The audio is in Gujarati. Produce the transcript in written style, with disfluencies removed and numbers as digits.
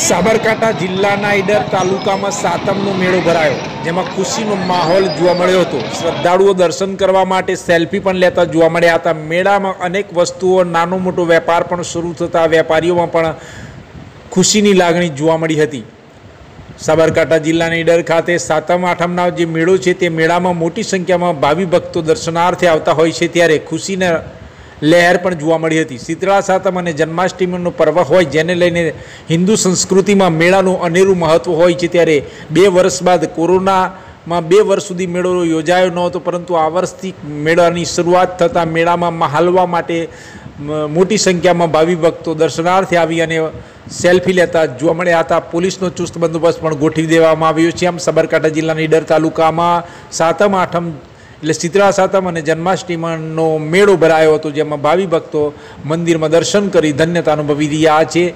સાબરકાંઠા જિલ્લાના ઈડર તાલુકામાં સાતમનો મેળો ભરાયો, જેમાં ખુશીનો માહોલ જોવા મળ્યો હતો। શ્રદ્ધાળુઓ દર્શન કરવા માટે સેલ્ફી પણ લેતા જોવા મળ્યા હતા। મેળામાં અનેક વસ્તુઓ, નાનો મોટો વેપાર પણ શરૂ થતા વેપારીઓમાં પણ ખુશીની લાગણી જોવા મળી હતી। સાબરકાંઠા જિલ્લાના ઈડર ખાતે સાતમ આઠમનો જે મેળો છે તે મેળામાં મોટી સંખ્યામાં ભાવિ ભક્તો દર્શનાર્થે આવતા હોય છે, ત્યારે ખુશીના લહેર પણ જોવા મળી હતી। શીતળા સાતમ અને જન્માષ્ટમીનો પર્વ હોય, જેને લઈને હિન્દુ સંસ્કૃતિમાં મેળાનું અનેરું મહત્વ હોય છે। ત્યારે 2 વર્ષ બાદ કોરોનામાં 2 વર્ષ સુધી મેળો યોજાયો નહોતો, પરંતુ આ વર્ષથી મેળાની શરૂઆત થતાં મેળામાં મહાલવા માટે મોટી સંખ્યામાં ભાવિ ભક્તો દર્શનાર્થે આવી અને સેલ્ફી લેતા જોવા મળ્યા હતા। પોલીસનો ચુસ્ત બંદોબસ્ત પણ ગોઠવી દેવામાં આવ્યો છે। આમ સાબરકાંઠા જિલ્લાના ઈડર તાલુકામાં સાતમ આઠમ એટલે શીતળા સાતમ અને જન્માષ્ટમીનો મેળો ભરાયો હતો, જેમાં ભાવિ ભક્તો મંદિરમાં દર્શન કરી ધન્યતા અનુભવી રહ્યા છે।